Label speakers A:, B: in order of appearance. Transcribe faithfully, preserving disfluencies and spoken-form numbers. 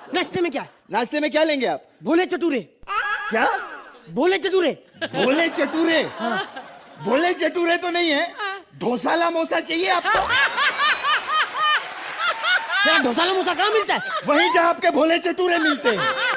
A: नाश्ते में क्या है?
B: नाश्ते में क्या लेंगे आप?
A: भोले चटूरे।
B: क्या?
A: भोले चटूरे।
B: भोले चटूरे? भोले चटूरे तो नहीं है, ढोसाला मोसा चाहिए आपको?
A: तेरा ढोसाला मोसा कहाँ मिलता है?
B: वहीं जहाँ आपके भोले चटूरे मिलते हैं।